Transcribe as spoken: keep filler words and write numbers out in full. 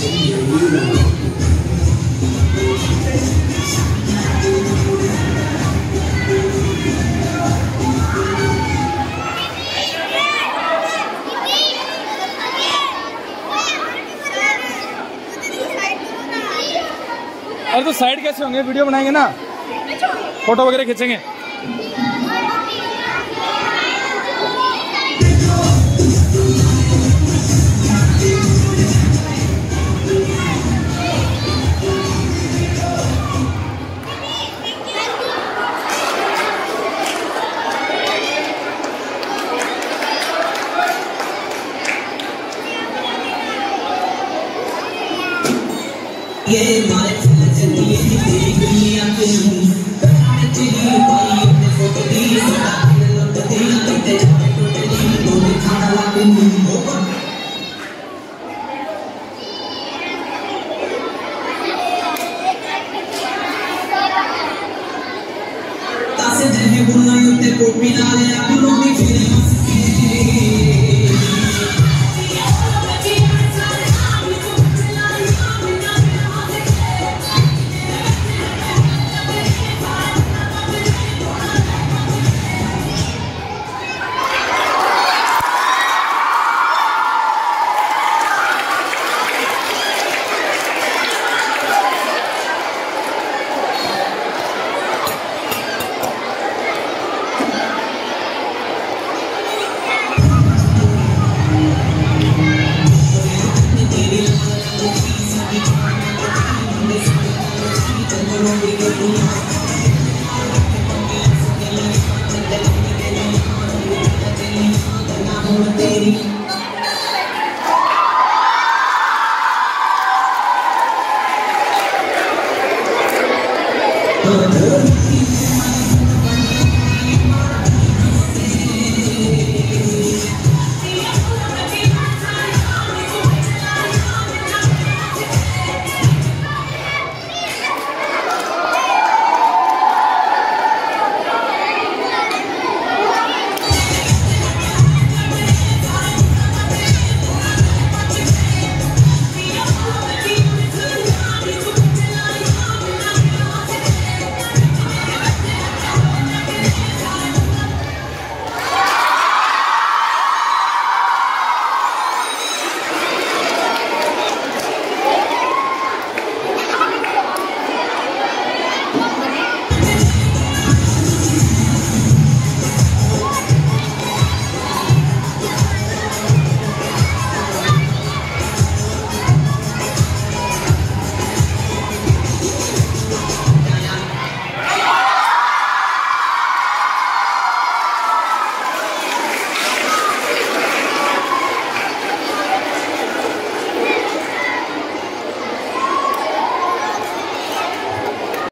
अरे तो साइड कैसे होंगे, वीडियो बनाएंगे ना, फोटो वगैरह खींचेंगे। ये मारे चली ये तेरी दुनिया के चली भाई अपने फोटो दी सदा लौट दे करते टोटली तोने खाना लाके हो तासे जहे बुना युते कोपी नाले अपनों की फीलिंग्स Oh